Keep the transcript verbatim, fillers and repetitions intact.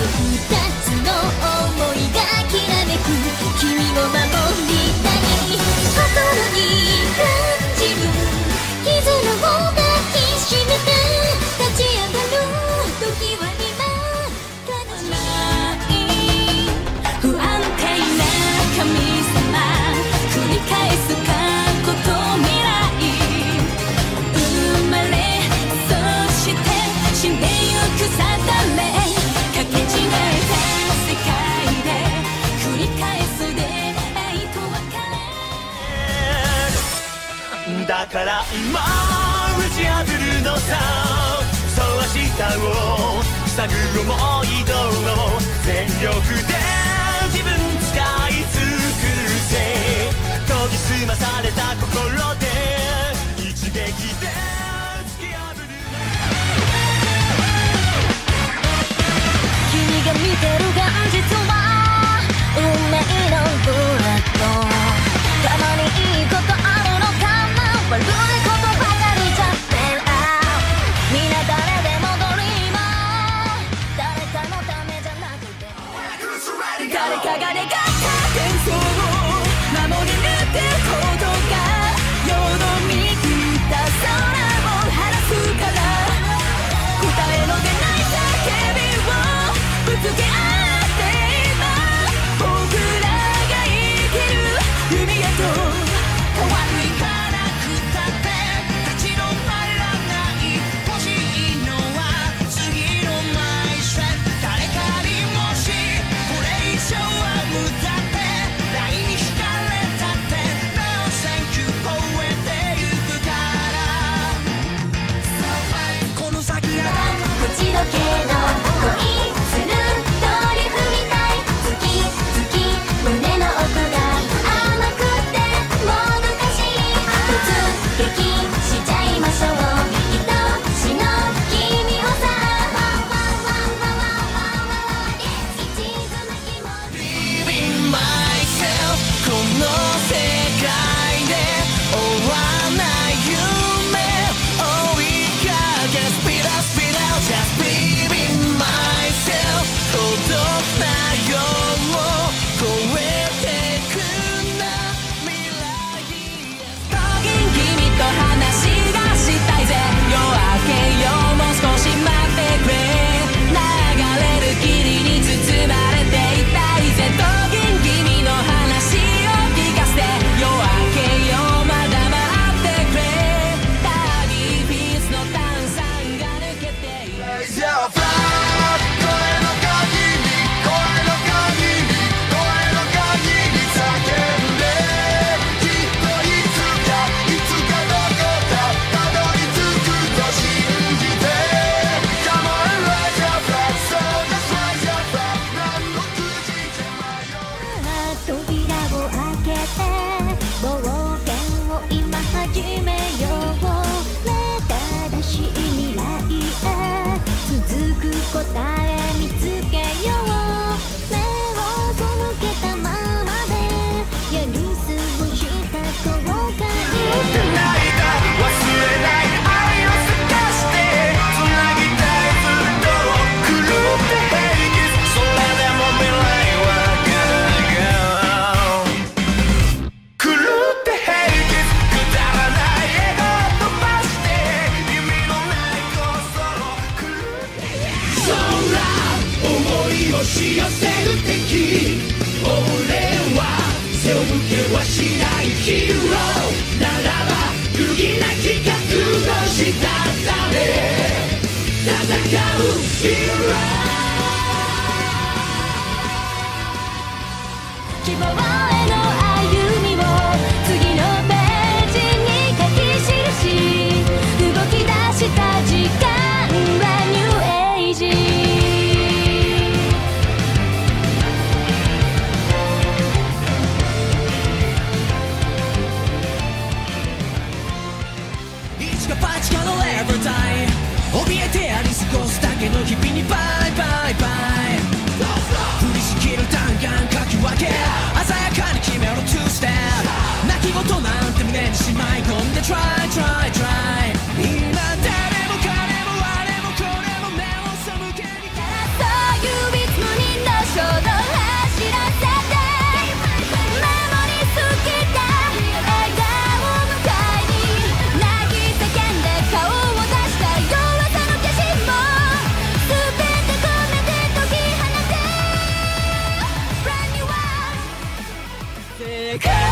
二つの想いがきらめく君を守りたい心に感じる絆を抱きしめて立ち上がる時は今悲しい不安定な神様繰り返す過去と未来生まれそして死んでゆく定めかけ違えた世界で繰り返す出会いと別れだから今打ち破るのさそう明日を塞ぐ思い通を全力で自分使い尽くせ研ぎ澄まされた心で一撃で突き破る君が見てる現実は運命のブレッドたまにいいことあるのかな悪いことばかりじゃねえみんな誰でもドリーマー誰かのためじゃなくて誰かが願った幻想を守り抜くことが世の見切った空を晴らすから答えの出ない叫びをぶつけ合って今僕らが生きる海へと変わるいからくたって立ち止まらない欲しいのは次のマイストレン誰かにもしこれ以上は無駄ってラインに惹かれたって No thank you 超えてゆくからこの先がこちどけの恋する通り踏みたい好き好き胸の奥が甘くてもどかしい突撃しちゃいましょう愛しの君をさ一途な気持ち Living myself この世界で終わらない夢追いかけ Speed up speed out just living myself 孤独な夜を越えてくんだ未来へ君と話がしたいぜ夜明けよもう少し待ってくれ流れる霧に包まれていたいぜトギン君の話を聞かせて夜明けよまだ待ってくれタギーピースの炭酸が抜けている Raise your flag 声の限り声の限り声の限り叫んできっといつかいつかどこかたどり着くと信じて Come on raise your flag so just raise your flag 何の口じゃ迷う扉を開けて冒険を今始めよう目正しい未来へ続く答え見つけよう目を背けたままでやり過ごした後悔泣いた忘れない愛を探して繋ぎたいずっと狂って平気それでも未来は Good girl 狂って平気くだらない笑顔飛ばして意味のないことを狂ってそら思い押し寄せる敵俺は背を向けはしないヒーローならば揺るぎない自覚をしたため戦うヒーロー希望への歩みを次のページに書き記し動き出した時間はニューエイジ一か八かのレベルタイ怯えてやり過ごすだけの日々にバイバイバイ降りしきる弾丸かき分け鮮やか世界